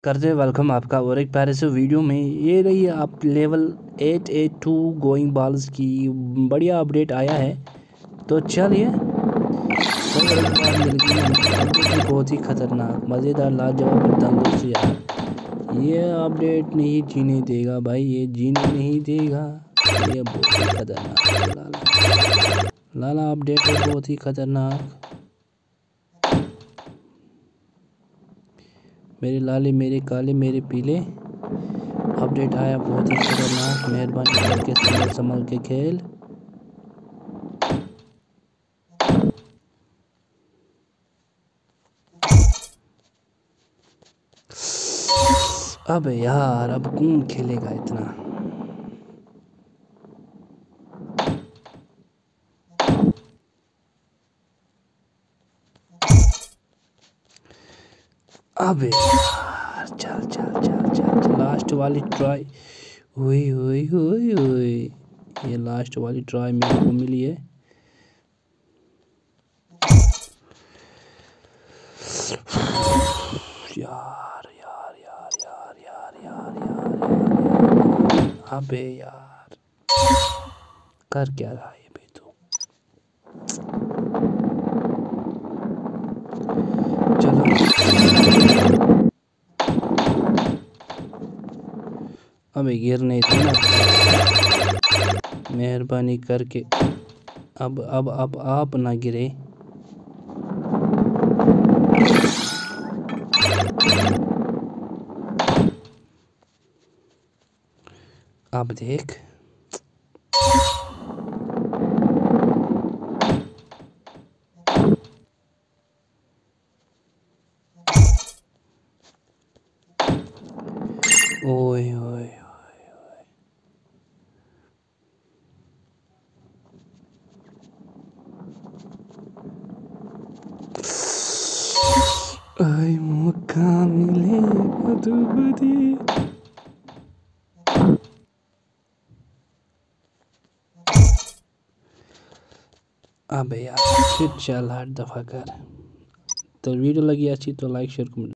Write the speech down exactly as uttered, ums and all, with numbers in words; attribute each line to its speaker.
Speaker 1: करते वेलकम आपका और एक प्यारे से वीडियो में। ये रही आप level eight eight two going balls की बढ़िया अपडेट आया है। तो चलिए बहुत ही खतरनाक मज़ेदार लाजवाब और तंदुरुस्त यार, ये अपडेट नहीं जीने देगा भाई, ये जीने नहीं देगा। ये बहुत ही खतरनाक लाला लाला अपडेट है, बहुत ही खतरनाक। मेरे लाले मेरे काले मेरे पीले अपडेट आया, बहुत ही खतरनाक। मेहरबानी करके संभल संभल के खेल। अब यार अब कौन खेलेगा इतना। अब यार चल चल चल चल, चल लास्ट वाली ट्राई हुई हुई हुई हुई ये लास्ट वाली ट्राई मेरे को मिली है। यार यार यार यार यार यार यार अबे यार कर क्या रहा है बे तू। चलो अबे गिरने थे ना, मेहरबानी करके अब अब अब आप ना गिरे। अब देख ओए ओए आई मौका मिले मधुबनी। अबे यार फिर चल हर दफ़ा कर। तो वीडियो लगी अच्छी तो लाइक शेयर कमेंट।